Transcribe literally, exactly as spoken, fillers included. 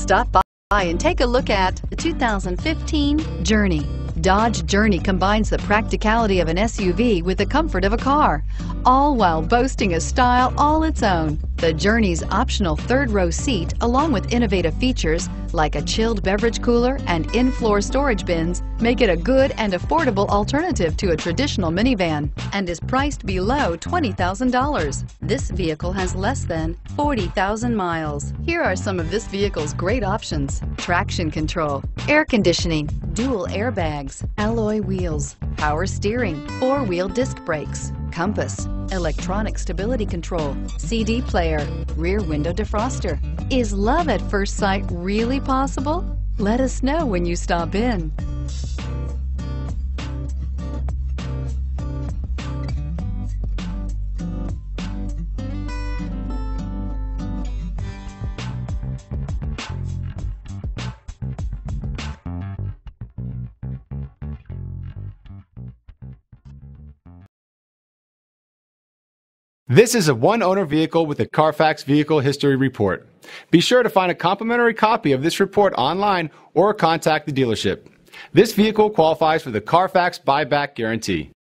Stop by and take a look at the two thousand fifteen Journey. Dodge Journey combines the practicality of an S U V with the comfort of a car, all while boasting a style all its own. The Journey's optional third-row seat, along with innovative features like a chilled beverage cooler and in-floor storage bins, make it a good and affordable alternative to a traditional minivan and is priced below twenty thousand dollars. This vehicle has less than forty thousand miles. Here are some of this vehicle's great options: traction control, air conditioning, dual airbags, alloy wheels, power steering, four-wheel disc brakes, compass, electronic stability control, C D player, rear window defroster. Is love at first sight really possible? Let us know when you stop in. This is a one-owner vehicle with a Carfax Vehicle History Report. Be sure to find a complimentary copy of this report online or contact the dealership. This vehicle qualifies for the Carfax Buyback Guarantee.